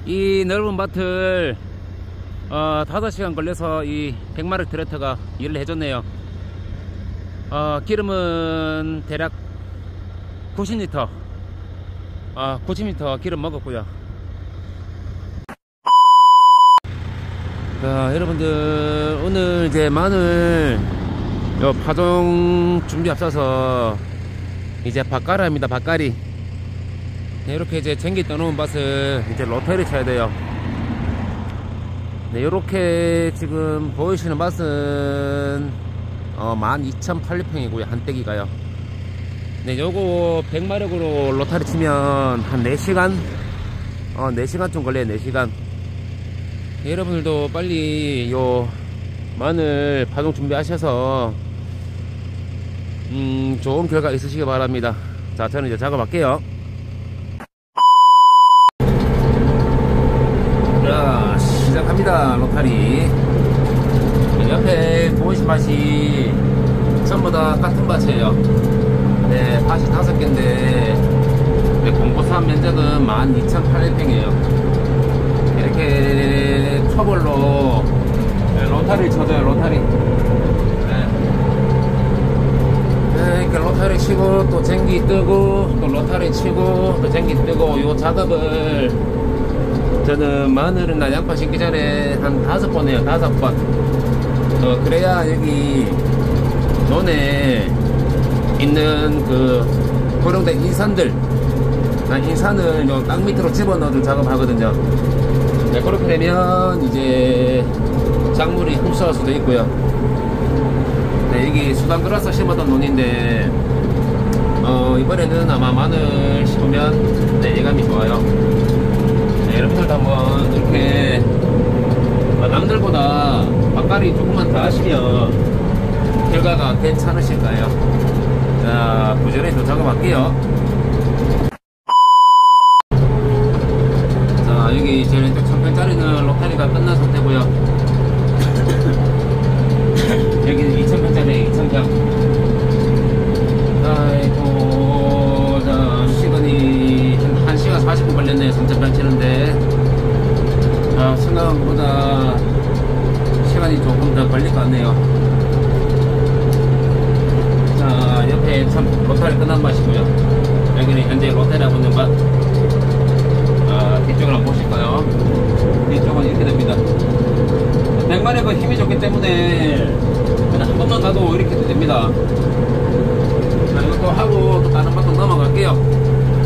이 넓은 밭을 5시간 걸려서 이 100마력 트랙터가 일을 해줬네요. 기름은 대략 90리터 90리터 기름 먹었고요. 자, 여러분들 오늘 이제 마늘 요 파종 준비 앞서서 이제 밭가리입니다. 밭가리. 네, 이렇게 이제 쟁기 떠놓은 밭을 이제 로테를 쳐야 돼요. 네, 이렇게 지금 보이시는 밭은 12,800평이고요. 한 떼기가요. 네, 요거 100마력으로 로타리 치면 한 4시간 4시간 좀 걸려요. 4시간. 네, 여러분들도 빨리 요 마늘 파종 준비하셔서 좋은 결과 있으시기 바랍니다. 자, 저는 이제 작업할게요. 자, 시작합니다. 로타리. 옆에 보이신 밭이 전부 다 같은 밭이에요. 네, 밭이 5개인데 네, 공보산 면적은 12,800평이에요 이렇게 초벌로 로타리를 쳐줘요. 로타리. 이렇게 로타리 치고 또 쟁기 뜨고 또 로타리 치고 또 쟁기 뜨고 요 작업을 저는 마늘이나 양파 심기 전에 한 5번 해요. 5번. 그래야 여기 논에 있는 그 고령된 인산들, 인산을 요 땅 밑으로 집어넣어줄 작업하거든요. 네, 그렇게 되면 이제 작물이 흡수할 수도 있고요. 네, 여기 수단그라서 심었던 논인데 이번에는 아마 마늘 심으면 네, 예감이 좋아요. 네, 여러분들도 한번 이렇게 남들보다 밭가리 조금만 더 하시면 결과가 괜찮으실 거예요. 자, 부지런히 또 작업할게요. 자, 여기 제 왼쪽 1000평짜리는 로타리가 끝난 상태고요. 여기는 2000평짜리 2000평. 아이고, 자, 시간이 한 1시간 40분 걸렸네요. 3000평 치는데. 생각한 것보다 시간이 조금 더 걸릴 것 같네요. 자, 옆에 참 로타리 끝난 밭이고요. 여기는 현재 로타리하고 있는 밭. 뒤쪽을 한번 보실까요? 뒤쪽은 이렇게 됩니다. 100마력은 힘이 좋기 때문에 그냥 한 번만 가도 이렇게 됩니다. 자, 이것도 하고 또 다른 밭도 넘어갈게요.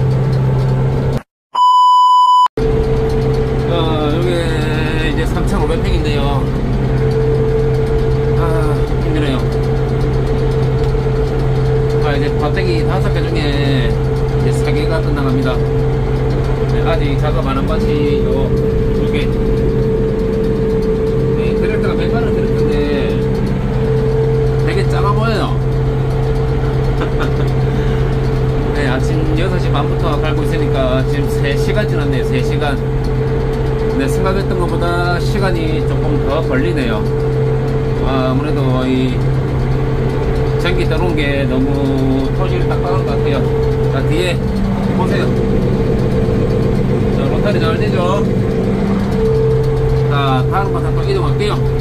여기 이제 3,500평인데요. 힘드네요. 이제 밭대기 5개 중에 이제 3개가 끝나갑니다. 네, 아직 작업 안 한 밭이 요 2개. 네, 트랙터가 100마력 트랙터인데 되게 작아 보여요. 네, 아침 6시 반부터 갈고 있으니까 지금 3시간 지났네요. 3시간. 네, 생각했던 것보다 시간이 조금 더 걸리네요. 아무래도 이 전기 떠놓은 게 너무 토질이 딱딱한 것 같아요. 자, 뒤에 보세요. 자, 로타리 잘 되죠? 자, 다른 거 또 이동할게요.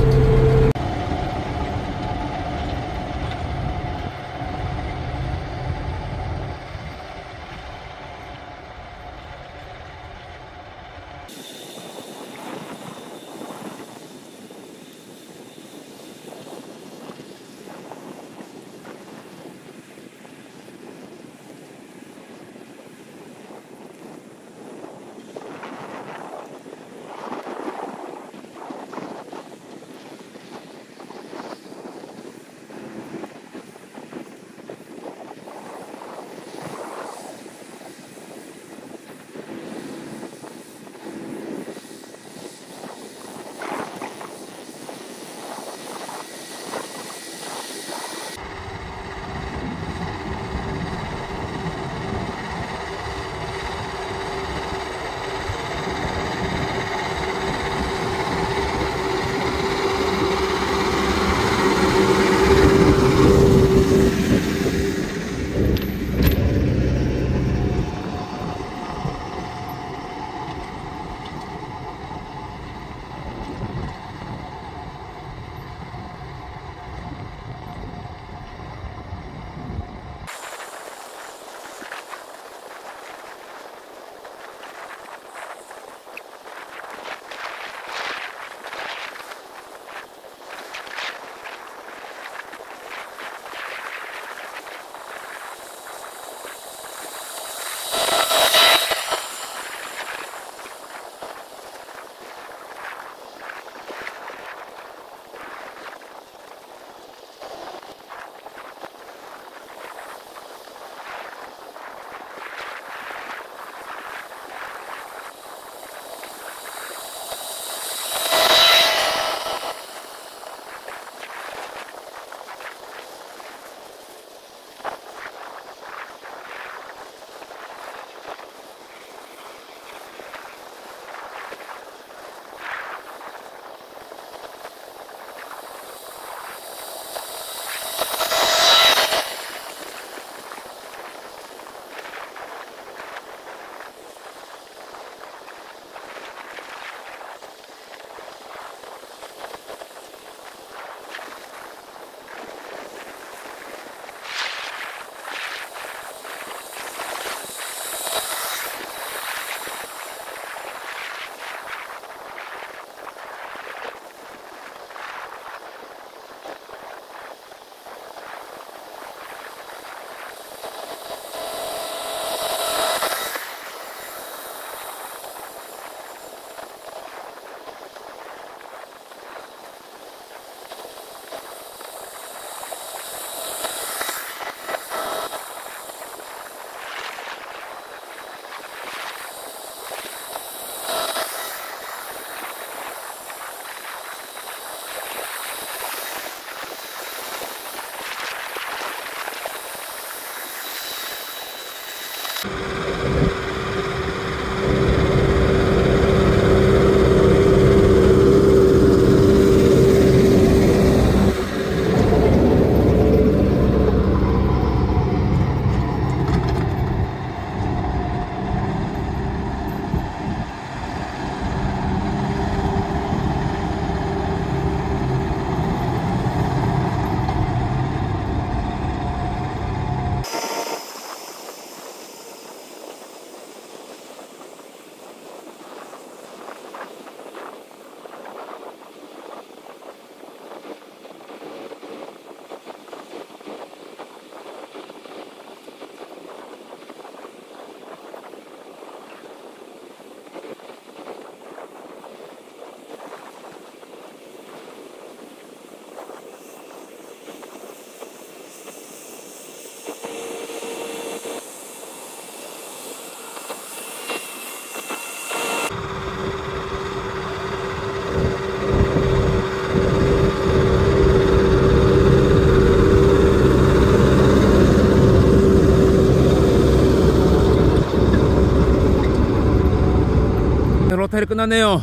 로타리 끝났네요.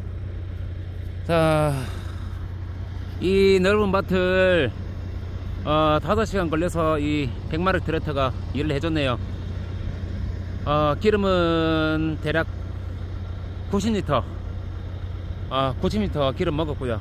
자, 이 넓은 밭을 5시간 걸려서 이 100마력 트랙터가 일을 해줬네요. 기름은 대략 90리터 90리터 기름 먹었고요.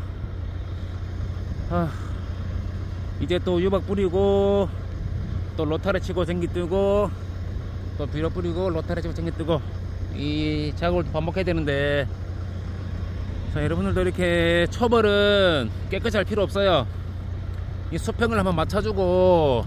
이제 또 유박 뿌리고 또 로타리 치고 전기 뜨고 또 비료 뿌리고 로타리 치고 전기 뜨고 이 작업을 반복해야 되는데, 자, 여러분들도 이렇게 초벌은 깨끗이 할 필요 없어요. 이 수평을 한번 맞춰주고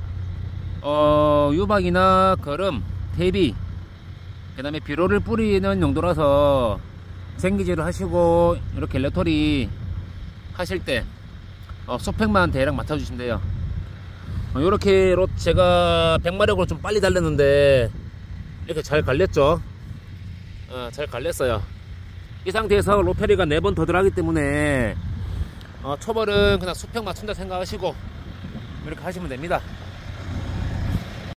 유박이나 거름, 대비, 그 다음에 비료를 뿌리는 용도라서 생기질을 하시고 이렇게 레토리 하실 때 수평만 대략 맞춰주시면 돼요. 이렇게 제가 100마력으로 좀 빨리 달렸는데 이렇게 잘 갈렸죠. 잘 갈렸어요. 이 상태에서 로타리가 4번 더 들어가기 때문에 초벌은 그냥 수평 맞춘다 생각하시고 이렇게 하시면 됩니다.